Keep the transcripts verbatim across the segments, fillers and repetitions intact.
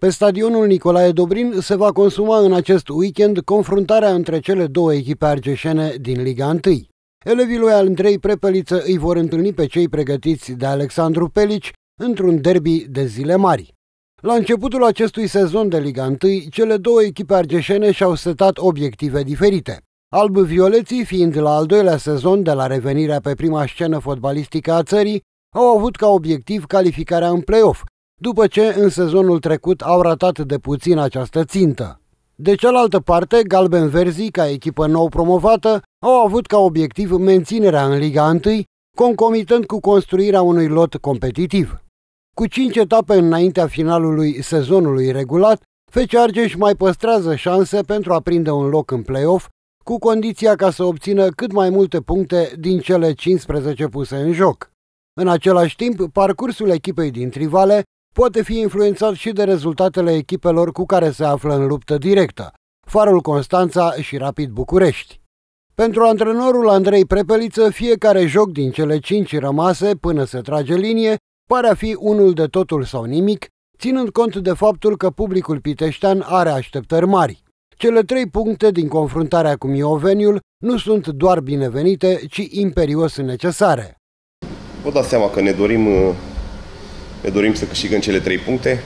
Pe stadionul Nicolae Dobrin se va consuma în acest weekend confruntarea între cele două echipe argeșene din Liga unu. Elevii lui Andrei Prepeliță îi vor întâlni pe cei pregătiți de Alexandru Pelici într-un derby de zile mari. La începutul acestui sezon de Liga unu, cele două echipe argeșene și-au setat obiective diferite. Alb-violeții, fiind la al doilea sezon de la revenirea pe prima scenă fotbalistică a țării, au avut ca obiectiv calificarea în play-off, după ce în sezonul trecut au ratat de puțin această țintă. De cealaltă parte, galben-verzii, ca echipă nou promovată, au avut ca obiectiv menținerea în Liga unu, concomitent cu construirea unui lot competitiv. Cu cinci etape înaintea finalului sezonului regulat, F C Argeș mai păstrează șanse pentru a prinde un loc în play-off, cu condiția ca să obțină cât mai multe puncte din cele cincisprezece puse în joc. În același timp, parcursul echipei din Trivale poate fi influențat și de rezultatele echipelor cu care se află în luptă directă, Farul Constanța și Rapid București. Pentru antrenorul Andrei Prepeliță, fiecare joc din cele cinci rămase până se trage linie pare a fi unul de totul sau nimic, ținând cont de faptul că publicul piteștean are așteptări mari. Cele trei puncte din confruntarea cu Mioveniul nu sunt doar binevenite, ci imperios necesare. Vă dați seama că ne dorim, ne dorim să câștigăm cele trei puncte.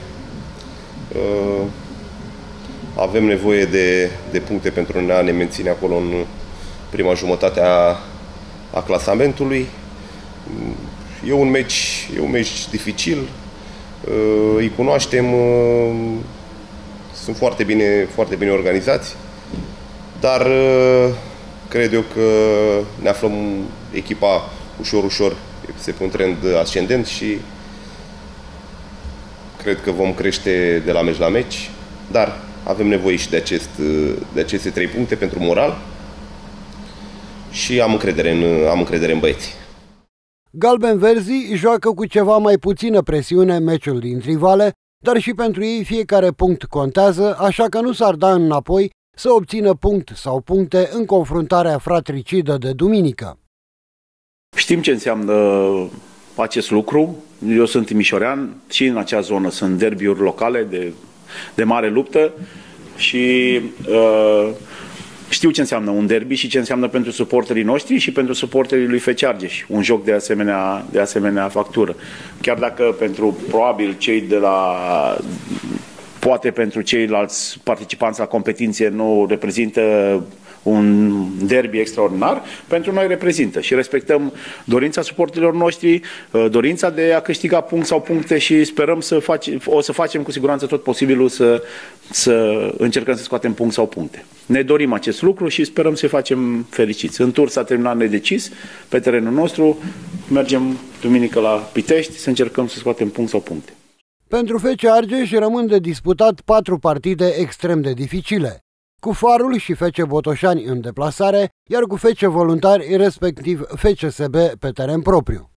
Avem nevoie de, de puncte pentru a ne menține acolo în prima jumătate a, a clasamentului. E un meci, e un meci dificil, îi cunoaștem, sunt foarte bine, foarte bine organizați, dar cred eu că ne aflăm echipa ușor, ușor, se pe un trend ascendent și cred că vom crește de la meci la meci, dar avem nevoie și de, acest, de aceste trei puncte pentru moral și am încredere în, am încredere în băieți. Galben-verzii joacă cu ceva mai puțină presiune meciul din Trivale, dar și pentru ei fiecare punct contează, așa că nu s-ar da înapoi să obțină punct sau puncte în confruntarea fratricidă de duminică. Știm ce înseamnă acest lucru. Eu sunt timișorean și în acea zonă sunt derbiuri locale de, de mare luptă și uh, știu ce înseamnă un derby și ce înseamnă pentru suporterii noștri și pentru suporterii lui F C Argeș, un joc de asemenea, de asemenea factură. Chiar dacă pentru probabil cei de la, poate pentru ceilalți participanți la competiție nu reprezintă un derby extraordinar, pentru noi reprezintă și respectăm dorința suporterilor noștri, dorința de a câștiga punct sau puncte și sperăm să facem, o să facem cu siguranță tot posibilul să, să încercăm să scoatem punct sau puncte. Ne dorim acest lucru și sperăm să facem fericiți. În tur s-a terminat nedecis pe terenul nostru, mergem duminică la Pitești să încercăm să scoatem punct sau puncte. Pentru F C Argeș rămân de disputat patru partide extrem de dificile, cu Farul și F C Botoșani în deplasare, iar cu F C Voluntari, respectiv F C S B pe teren propriu.